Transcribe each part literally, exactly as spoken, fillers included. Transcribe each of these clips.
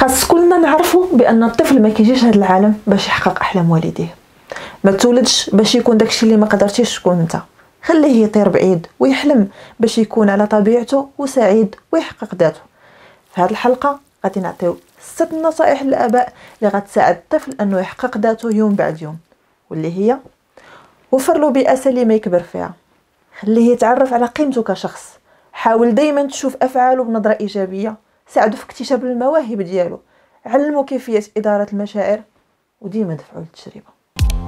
خاص كلنا نعرفوا بان الطفل ما كيجيش هذا العالم باش يحقق احلام والديه. ما تولدش باش يكون داكشي اللي ما قدرتيش تكون انت. خليه يطير بعيد ويحلم باش يكون على طبيعته وسعيد ويحقق ذاته. في هذه الحلقه غادي نعطيو ست نصائح للاباء اللي غتساعد الطفل انه يحقق ذاته يوم بعد يوم، واللي هي: وفر له بيئه سليمه يكبر فيها، خليه يتعرف على قيمته كشخص، حاول دائما تشوف افعاله بنظره ايجابيه، ساعده في اكتشاف المواهب ديالو، علمه كيفيه اداره المشاعر، وديما دفعوا للتجربه.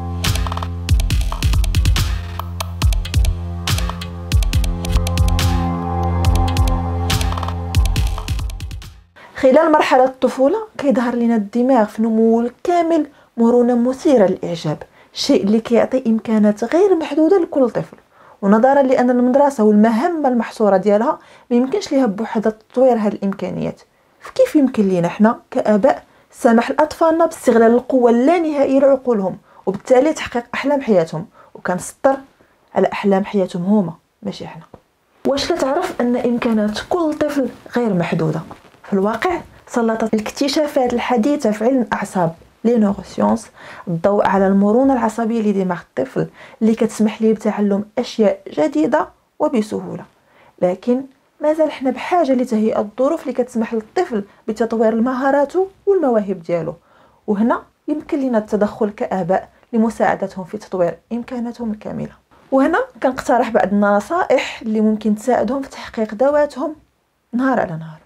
خلال مرحله الطفوله كيظهر لنا الدماغ في نمو الكامل، مرونه مثيره للاعجاب، الشيء اللي كيعطي امكانات غير محدوده لكل طفل. ونظرا لان المدرسه والمهمه المحصوره ديالها ما يمكنش ليها بوحدها تطوير هذه الامكانيات، فكيف يمكن لينا حنا كاباء سمح لاطفالنا باستغلال القوه اللانهائيه لعقولهم وبالتالي تحقيق احلام حياتهم، وكنسطر على احلام حياتهم هما ماشي حنا؟ واش كتعرف ان امكانات كل طفل غير محدوده؟ في الواقع سلطت الاكتشافات الحديثه في علم الاعصاب لي نوروسيونس الضوء على المرونه العصبيه لدماغ الطفل اللي كتسمح ليه بتعلم اشياء جديده وبسهوله. لكن مازال حنا بحاجه لتهيئه الظروف اللي كتسمح للطفل بتطوير المهارات والمواهب ديالو، وهنا يمكن لنا التدخل كآباء لمساعدتهم في تطوير امكاناتهم الكامله. وهنا كنقترح بعض النصائح اللي ممكن تساعدهم في تحقيق ذواتهم نهار على نهار.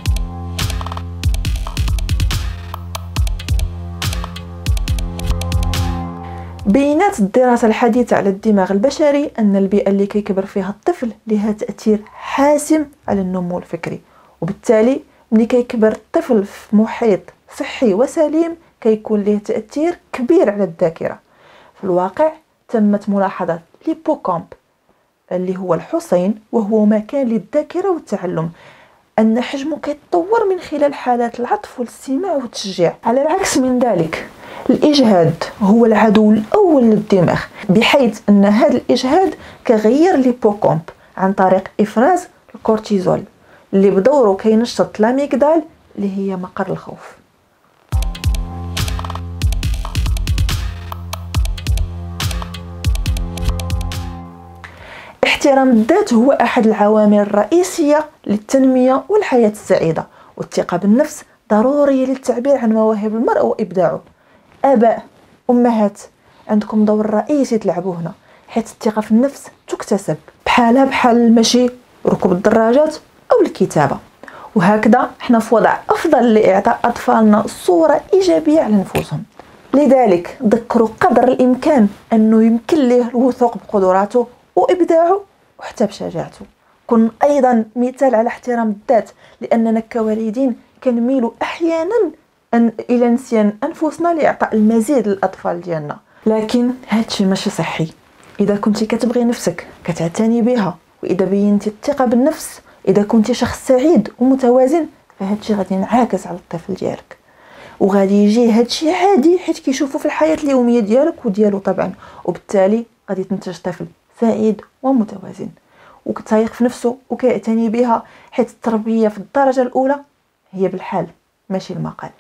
بينات الدراسة الحديثة على الدماغ البشري أن البيئة اللي كيكبر فيها الطفل لها تأثير حاسم على النمو الفكري، وبالتالي ملي كيكبر الطفل في محيط صحي وسليم كيكون له تأثير كبير على الذاكرة. في الواقع تمت ملاحظة ليبوكامب اللي هو الحصين وهو مكان للذاكرة والتعلم أن حجمه كيتطور من خلال حالات العطف والاستماع والتشجيع. على العكس من ذلك الإجهاد هو العدو الأول للدماغ، بحيث أن هذا الإجهاد كغير ليبوكامب عن طريق إفراز الكورتيزول اللي بدوره كينشط لاميغدال اللي هي مقر الخوف. احترام الذات هو أحد العوامل الرئيسية للتنمية والحياة السعيدة، والثقة بالنفس ضرورية للتعبير عن مواهب المرء وإبداعه. آباء أمهات عندكم دور رئيسي تلعبوه هنا، حيث الثقة في النفس تكتسب بحالها بحال المشي، ركوب الدراجات أو الكتابة، وهكذا احنا في وضع أفضل لإعطاء أطفالنا صورة إيجابية على نفوسهم. لذلك ذكروا قدر الإمكان أنه يمكن له الوثوق بقدراته وإبداعه وحتى بشجاعته. كن أيضا مثال على احترام الذات، لأننا كوالدين كنميل أحيانا أن إلى نسيان أنفسنا لإعطاء المزيد للأطفال ديالنا، لكن هادشي ماشي صحي. إذا كنتي كتبغي نفسك كتعتني بها، وإذا بينتي الثقة بالنفس، إذا كنتي شخص سعيد ومتوازن، فهادشي غادي ينعكس على الطفل ديالك، وغادي يجي هادشي عادي حيت كيشوفوا في الحياة اليومية ديالك وديالو طبعا، وبالتالي غادي تنتج طفل سعيد ومتوازن وكتايق في نفسه وكيعتني بها، حيت التربية في الدرجة الأولى هي بالحال ماشي المقال.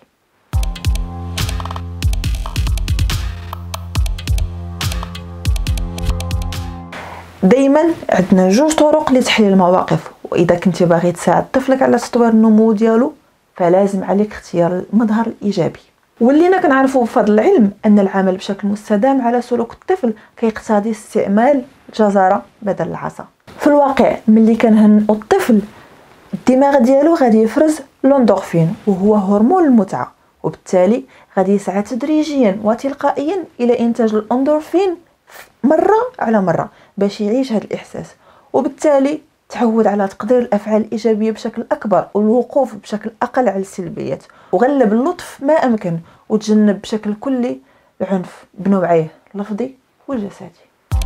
دايما عندنا جوج طرق لتحليل المواقف، واذا كنتي باغي تساعد طفلك على تطوير النمو ديالو فلازم عليك اختيار المظهر الايجابي. ولينا كنعرفوا بفضل العلم ان العمل بشكل مستدام على سلوك الطفل كيقتضي استعمال الجزره بدل العصا. في الواقع ملي كنهنئوا الطفل الدماغ ديالو غادي يفرز لوندورفين وهو هرمون المتعه، وبالتالي غادي يسعى تدريجيا وتلقائيا الى انتاج الاندورفين مره على مره باش يعيش هذا الاحساس، وبالتالي تعود على تقدير الافعال الايجابيه بشكل اكبر والوقوف بشكل اقل على السلبيات، وغلب اللطف ما امكن وتجنب بشكل كلي العنف بنوعيه اللفظي والجسدي.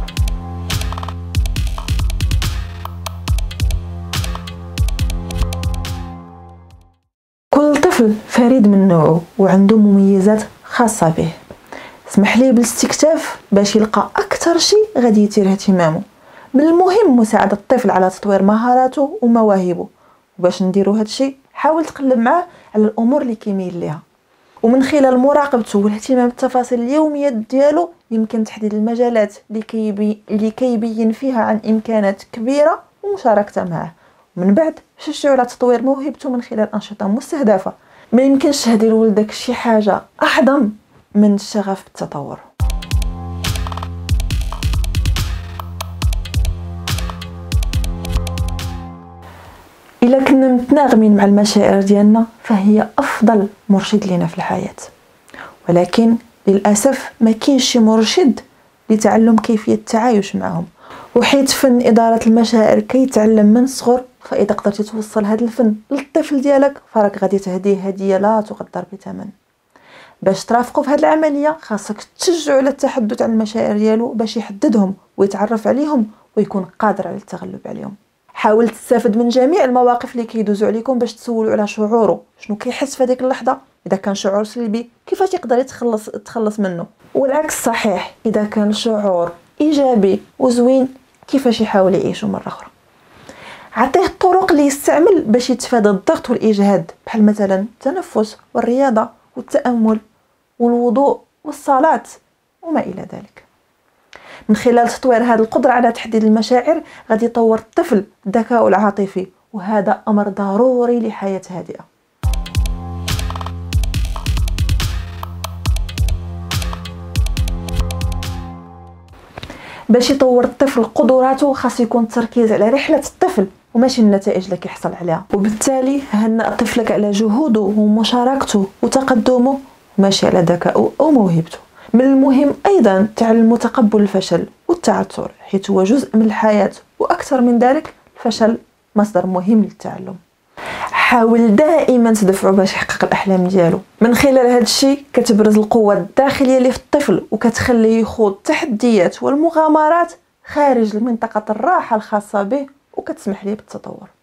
كل طفل فريد من نوعه وعنده مميزات خاصه به، اسمح لي بالاستكشاف باش يلقى اكثر شيء غادي يثير اهتمامه. من المهم مساعدة الطفل على تطوير مهاراته ومواهبه، وباش نديرو هادشي حاول تقلب معاه على الامور اللي كيميل ليها، ومن خلال مراقبته والاهتمام بالتفاصيل اليوميه ديالو يمكن تحديد المجالات اللي كيبي اللي كيبين فيها عن امكانات كبيره ومشاركته معاه. ومن بعد شجعوا على تطوير موهبته من خلال انشطه مستهدفه. ما يمكنش تهدي لولدك شي حاجه اعظم من الشغف بالتطور. إلا كنا متناغمين مع المشاعر ديالنا فهي أفضل مرشد لنا في الحياة، ولكن للأسف ما كاينش شي مرشد لتعلم كيفية التعايش معهم. وحيت فن إدارة المشاعر كيتعلم من الصغر، فإذا قدرتي توصل هذا الفن للطفل ديالك فراك غادي تهديه هدية لا تقدر بثمن. باش ترافقوا في هذه العملية خاصك تشجعوا على التحدث عن المشاعر ديالو باش يحددهم ويتعرف عليهم ويكون قادر على التغلب عليهم. حاول تستافد من جميع المواقف اللي كيدوزوا عليكم باش تسولوا على شعوره، شنو كيحس في هذيك اللحظه. اذا كان شعور سلبي كيفاش يقدر يتخلص يتخلص منه، والعكس صحيح، اذا كان الشعور ايجابي وزوين كيفاش يحاول يعيشه مره اخرى. عطيه الطرق اللي يستعمل باش يتفادى الضغط والاجهاد، بحال مثلا التنفس والرياضه والتامل والوضوء والصلاه وما الى ذلك. من خلال تطوير هذه القدرة على تحديد المشاعر غادي يطور الطفل الذكاء العاطفي، وهذا أمر ضروري لحياة هادئة. باش يطور الطفل قدراته خاص يكون التركيز على رحلة الطفل وماشي النتائج اللي كيحصل عليها، وبالتالي هنأ طفلك على جهوده ومشاركته وتقدمه ماشي على ذكائه أو موهبته. من المهم أيضا تعلم تقبل الفشل والتعثر، حيث هو جزء من الحياة، وأكثر من ذلك الفشل مصدر مهم للتعلم. حاول دائما تدفعه باش يحقق الأحلام ديالو. من خلال هذا الشيء كتبرز القوة الداخلية اللي في الطفل وكتخليه يخوض التحديات والمغامرات خارج منطقة الراحة الخاصة به، وكتسمح ليه بالتطور.